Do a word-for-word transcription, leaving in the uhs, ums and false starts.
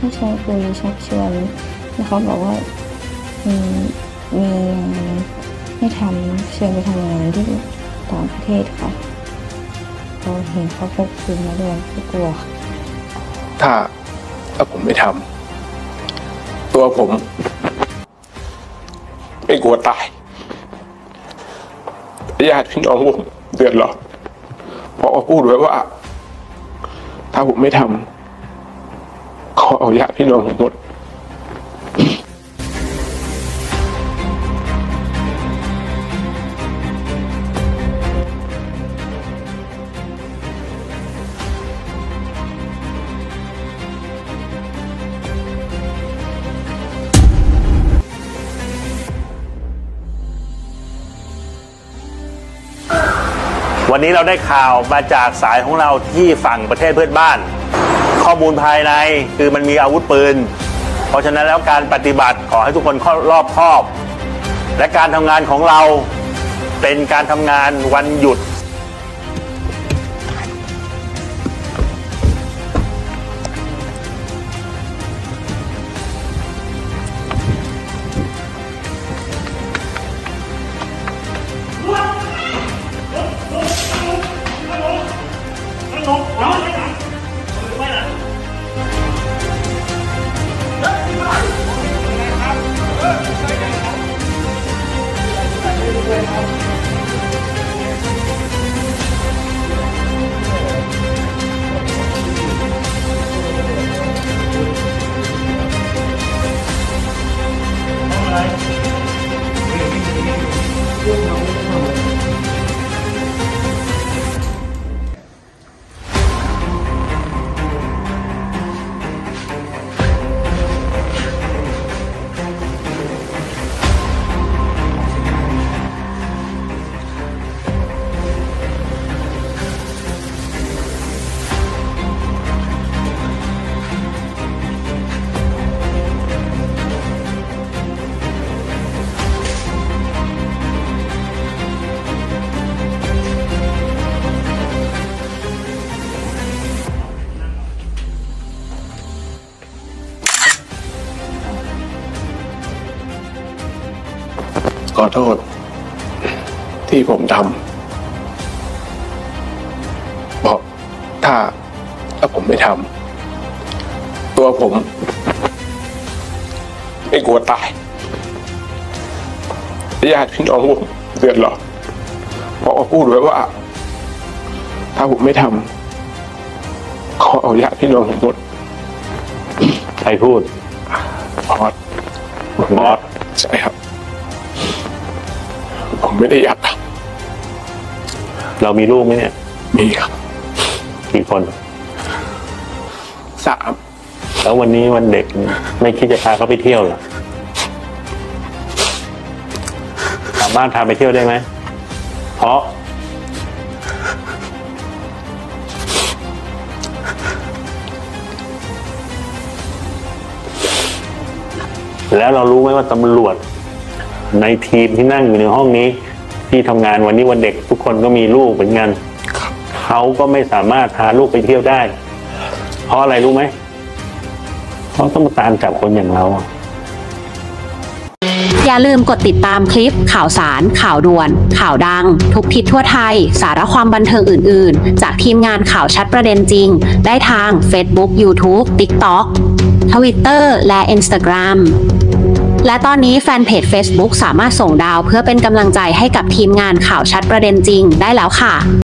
ชวนคุยชักชวนแล้วเขาบอกว่ามีมีงานให้ทำเชิญไปทำงานที่ต่างประเทศค่ะเราเห็นเขาพกปืนมาด้วยก็กลัวถ้าถ้าผมไม่ทำตัวผมไม่กลัวตายญาติพี่น้องผมเดือดร้อนเพราะพูดไว้ว่าถ้าผมไม่ทำขอเอาญาติพี่น้องผมหมดวันนี้เราได้ข่าวมาจากสายของเราที่ฝั่งประเทศเพื่อนบ้านข้อมูลภายในคือมันมีอาวุธปืนเพราะฉะนั้นแล้วการปฏิบัติขอให้ทุกคนรอบคอบและการทำงานของเราเป็นการทำงานวันหยุดขอโทษที่ผมทำเพราะถ้าถ้าผมไม่ทำตัวผมไม่กลัวตายญาติพี่น้องผมเดือดร้อนเพราะพูดไว้ว่าถ้าผมไม่ทำขอเอาญาติพี่น้องผมหมดใครพูดบอสบอสใช่ครับผมไม่ได้อยากทำเรามีลูกไหมเนี่ยมีครับกี่คนสามแล้ววันนี้วันเด็กไม่คิดจะพาเขาไปเที่ยวหรอสามารถพาไปเที่ยวได้ไหมเพราะแล้วเรารู้ไหมว่าตำรวจในทีมที่นั่งอยู่ในห้องนี้ที่ทำงานวันนี้วันเด็กทุกคนก็มีลูกเหมือนกันเขาก็ไม่สามารถพาลูกไปเที่ยวได้เพราะอะไรรู้ไหมเขาต้องมาตามจับคนอย่างเราอย่าลืมกดติดตามคลิปข่าวสารข่าวด่วนข่าวดังทุกทิศทั่วไทยสาระความบันเทิงอื่นๆจากทีมงานข่าวชัดประเด็นจริงได้ทาง Facebook YouTube TikTok Twitter และ Instagramและตอนนี้แฟนเพจ Facebook สามารถส่งดาวเพื่อเป็นกำลังใจให้กับทีมงานข่าวชัดประเด็นจริงได้แล้วค่ะ